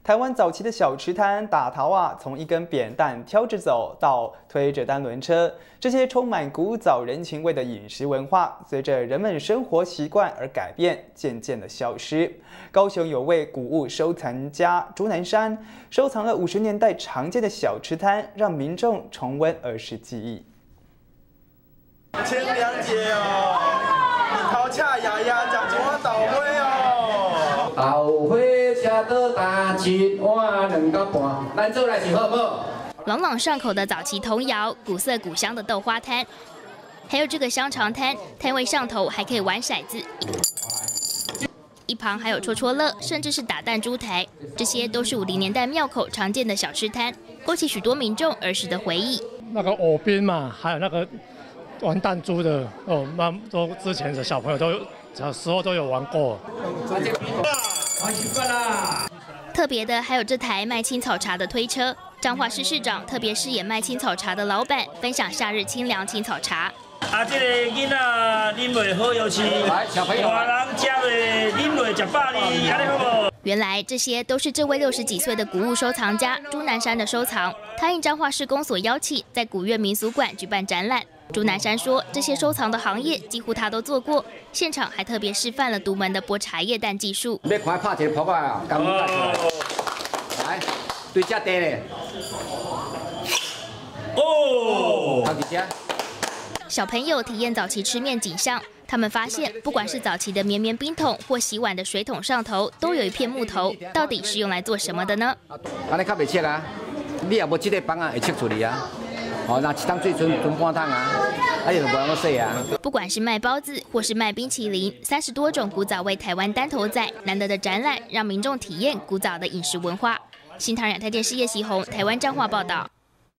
台湾早期的小吃摊打桃啊，从一根扁担挑着走到推着单轮车，这些充满古早人情味的饮食文化，随着人们生活习惯而改变，渐渐的消失。高雄有位古物收藏家朱南山，收藏了50年代常见的小吃摊，让民众重温儿时记忆。 清凉节哦，头恰牙牙，食一碗豆花哦。 豆花吃到大一碗2到半，咱做来是好不好？ 朗朗上口的早期童谣，古色古香的豆花摊，还有这个香肠摊，摊位上头还可以玩骰子，一旁还有戳戳乐，甚至是打弹珠台，这些都是50年代庙口常见的小吃摊，勾起许多民众儿时的回忆。 那个藕冰嘛，还有那个玩弹珠的哦，那都之前的小朋友都有小时候都有玩过。 特别的还有这台卖青草茶的推车，彰化市市长特别饰演卖青草茶的老板，分享夏日清凉青草茶。 啊，这个囡仔啉落好有趣，大人吃落啉落食饱哩，安尼好无？ 原来这些都是这位60几岁的古物收藏家朱南山的收藏。他应彰化市公所邀请，在古乐民俗馆举办展览。朱南山说，这些收藏的行业几乎他都做过，现场还特别示范了独门的剥茶叶蛋技术。 要快拍一个泡啊，刚来，来对这地咧。哦，好几只。 小朋友体验早期吃面景象，他们发现，不管是早期的绵绵冰桶或洗碗的水桶上头，都有一片木头，到底是用来做什么的呢？ 安尼较袂切啊，你也无这个帮啊会切出去啊。哦，那一桶水存半桶啊，就无啷个洗啊。 不管是卖包子或是卖冰淇淋，30多种古早味台湾单头仔，难得的展览让民众体验古早的饮食文化。新唐人亚太电视叶喜红台湾彰化报道。